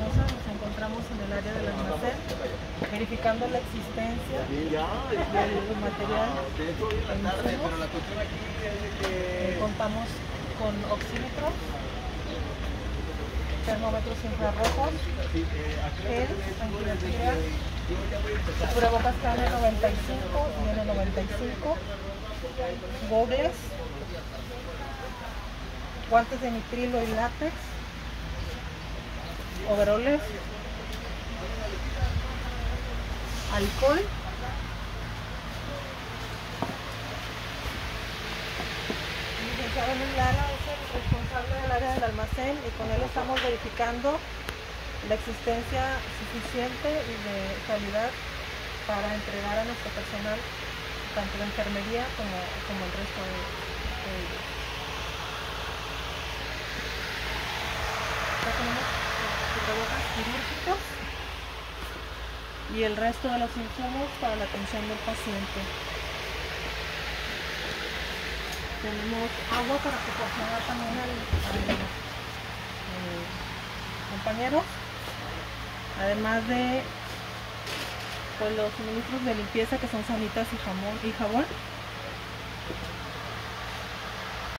Espinosa. Nos encontramos en el área del almacén, verificando la existencia del material en insumos. Contamos con oxímetros, termómetros infrarrojos, gel antibacterial, cubrebocas KN95 y N95, gogles, guantes de nitrilo y látex, overoles, alcohol, el licenciado Luis Lara es el responsable del área del almacén y con él estamos verificando la existencia suficiente y de calidad para entregar a nuestro personal, tanto de enfermería como el resto de ellos. Ya tenemos cubrebocas quirúrgicos y el resto de los insumos para la atención del paciente. Tenemos agua para proporcionar también a los compañeros, además de pues, los suministros de limpieza que son sanitas y jabón.